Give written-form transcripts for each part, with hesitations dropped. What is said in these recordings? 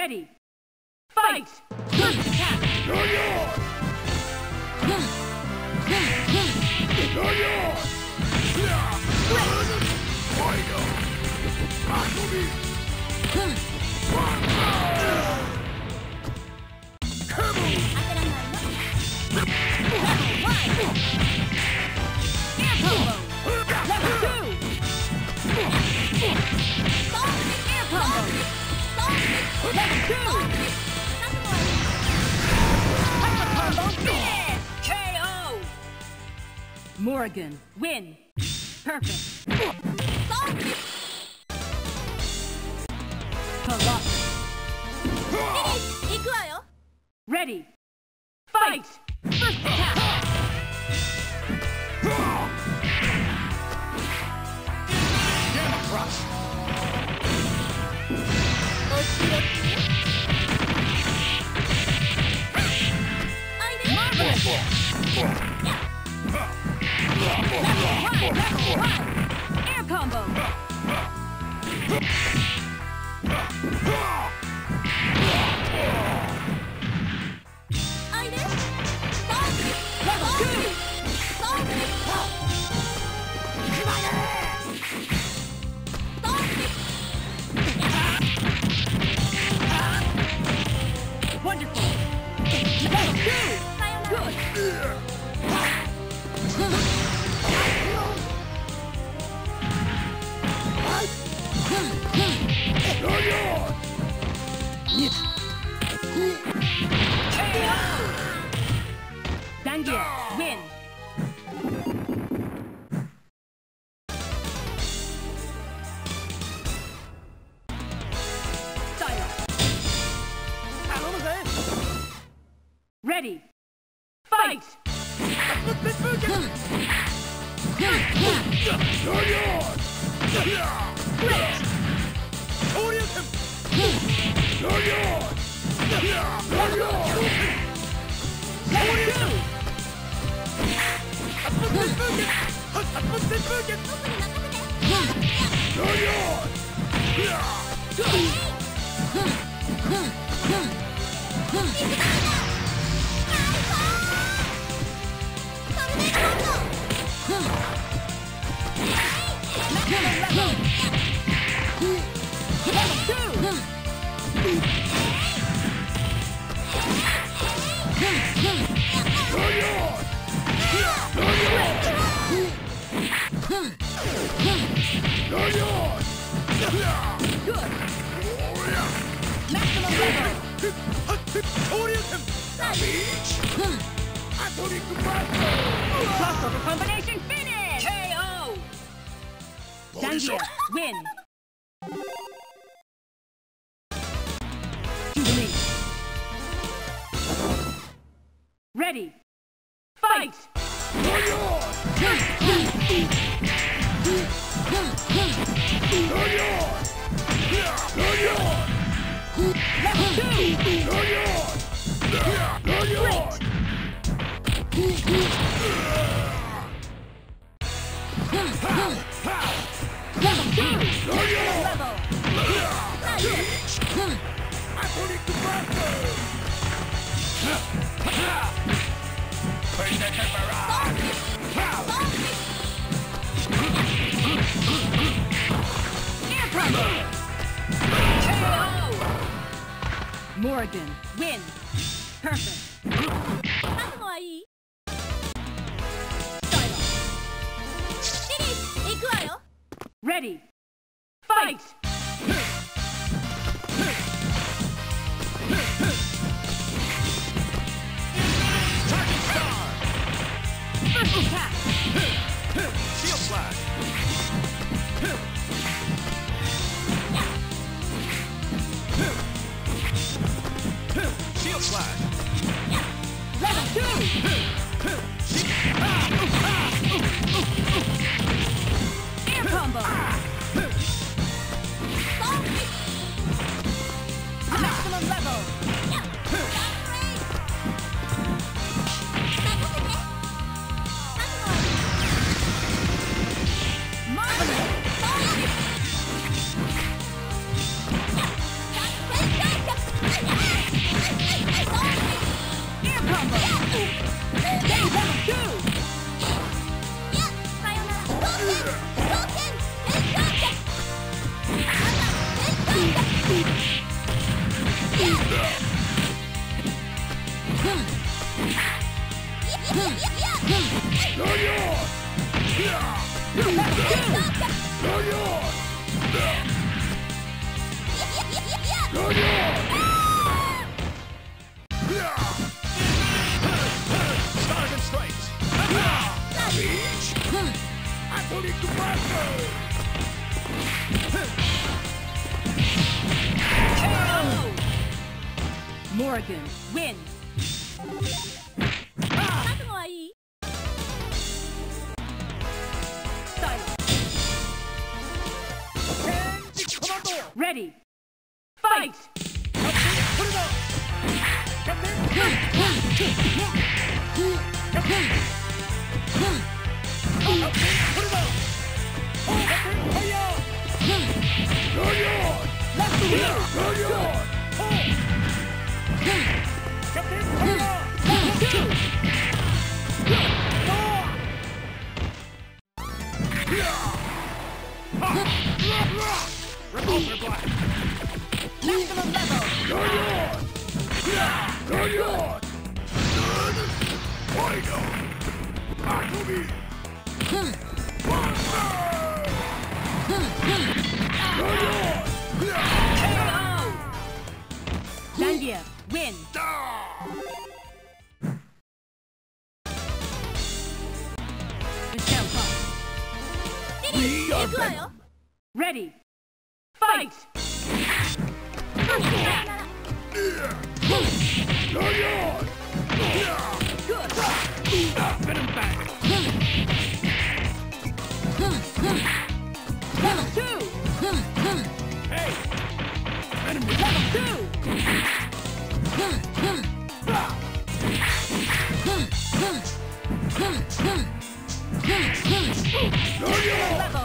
Ready. Fight! First attack! You're yours! You're yours! Final! Akumi! Kaboom! Air combo! Level 2! Air combo! Level 2! Hyper combo finish! KO! Morrigan, win! Perfect! Colossus! Ready! Fight! First attack! Gamma Crush! Marvelous! Level 1! Air combo! Level 2! Wonderful! Level 2! Good! You're yours! KO! Zangief, win! Style. Ready! Fight! You're yours! Great! Shoryuken! You're yours! You're yours! Level 2! You're yours! You're yours! You're yours! Good! Maximum level! Shoryuken! Damage! Atomic Blast! Crossover combination finish! KO! Zangief, win! To the lead. Ready! Fight! You're yours! You're yours! You're yours! Level 2! You're yours! You're yours! Level 2! You're yours! Level! Atomic Blast! Predator Barrage! Air combo! KO! Morrigan, win! Perfect! Style. Ready! Fight! Target Star! First attack! Shield Slash! Shield Slash! Level 2! Air combo! Maximum level! Marvelous! Oregon, win. 覚悟はいい？ Ready. Fight! Revolver blast! Maximum level! Zangief, win! Michelle Park. We are better. Ready. Fight! Good. Venom back! Level 2! Hey! Venom Level 2! Level!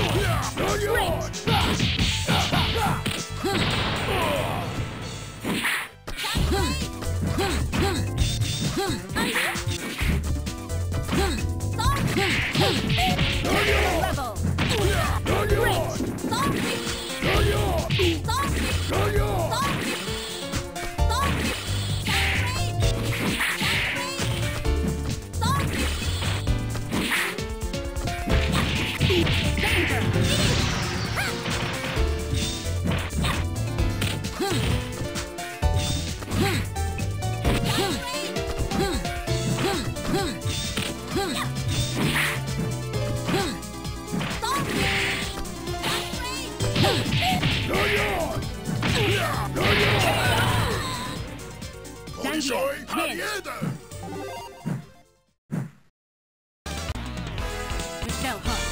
Soy Win. Javier! Michelle Hart.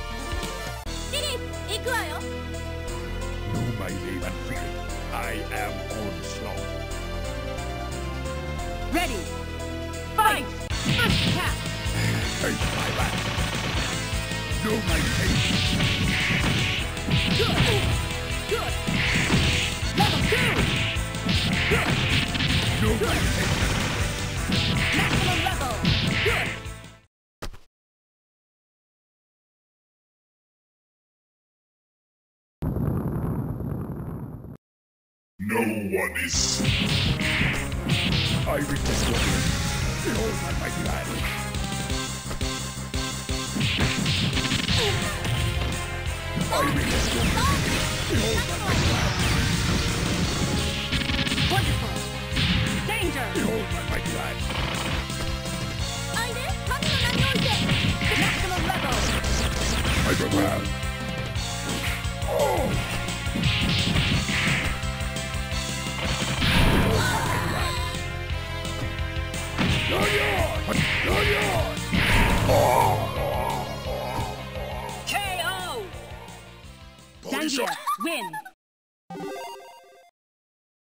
Know my name and fear. I am Onslaught. Ready. Fight! First attack! Face my wrath. Know my fate. Good! Good! Level 2! Good! Know my fate. Maximum level! Good! No one is. I request your hand. Behold my mighty hand. I request your hand. Behold my mighty hand. Wonderful! Danger! Behold my mighty hand. Maximum level! I prepare. Oh! KO! Zangief, win!